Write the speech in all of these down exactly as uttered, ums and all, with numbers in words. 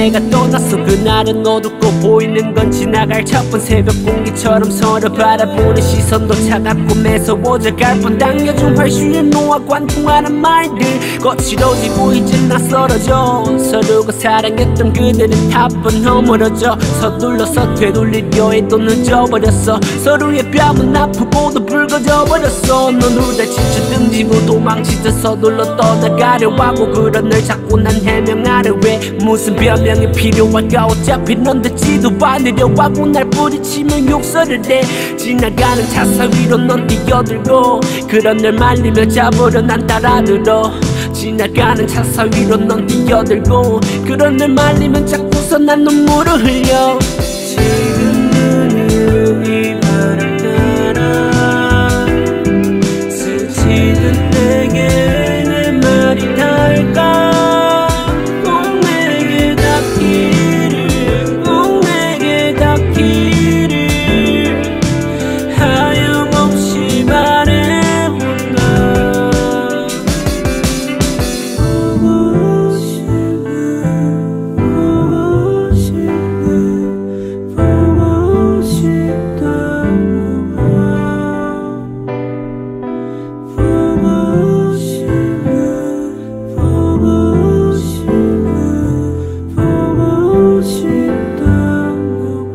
내가 떠났어. 그날은 어둡고 보이는 건 지나갈 차분 새벽 공기처럼 서로 바라보는 시선도 차갑고 매서워져갈 뻔. 당겨준 활슈에 놓아 관통하는 말들 거칠어지고 이젠 낯설어져. 서로가 사랑했던 그들은 답은 허물어져. 서둘러서 되돌리려 해도 늦어버렸어. 서로의 뺨은 아프고도 붉어져 버렸어. 넌 후달 지쳐 등지고 도망치듯 서둘러 떠나가려 하고 그런 널 자꾸 난 해명하려 해. 무슨 변명이 필요할까. 어차피 넌 듣지도 않으려고 날 뿌리치며 욕설을 해. 지나가는 차 사위로 넌 뛰어들고 그런 널 말리며 잡으려 난 따라들어. 지나가는 차 사위로 넌 뛰어들고 그런 널 말리면 자꾸서 난 눈물을 흘려. 지금 눈은 이 바람 따라 스치듯 내게 내 말이 닿을까. 꼭 내게 닿기를 꼭 내게 닿기를 하염없이 바래본다. 보고 싶네 보고 싶네 보고 싶다고 보고 싶네 보고 싶네 보고 싶다고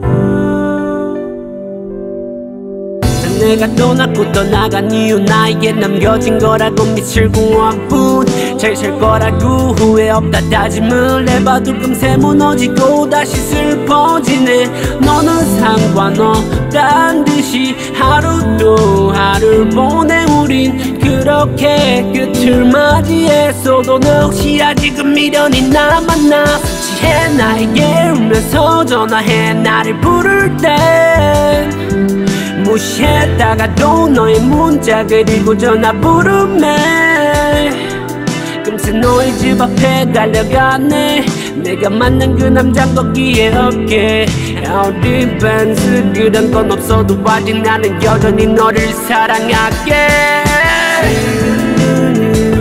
내가 떠났고 떠나간 이유 나에게 남겨진 거라고 미칠 공허뿐. 잘 살 거라고 후회 없다 다짐을 해봐도 금세 무너지고 다시 슬퍼지네. 너는 상관없단 듯이 하루 또 하루를 보내. 우린 그렇게 끝을 맞이했어도 너 혹시 아직은 미련이 남았나. 취해 나에게 울면서 전화해 나를 부를 땐 무시했다가도 너의 문자 그리고 전화 부르네. 금세 너의 집 앞에 달려가네. 내가 만난 그 남잔 거기에 없게 아우디 벤츠 그런 건 없어도 아직 나는 여전히 너를 사랑할게.